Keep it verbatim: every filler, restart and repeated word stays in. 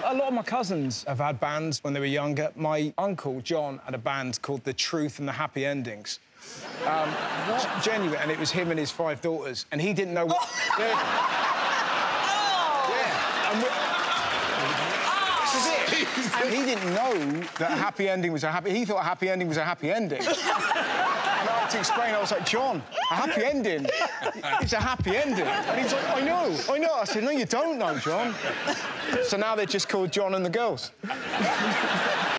a lot of my cousins have had bands when they were younger. My uncle, John, had a band called The Truth and the Happy Endings. Um, genuine, and it was him and his five daughters, and he didn't know what... Oh. Yeah. Yeah. And we... This is it. And he didn't know that a happy ending was a happy... He thought a happy ending was a happy ending. And I had to explain, I was like, John, a happy ending, it's a happy ending. And he was like, I know, I know. I said, no, you don't know, John. So now they're just called John and the Girls.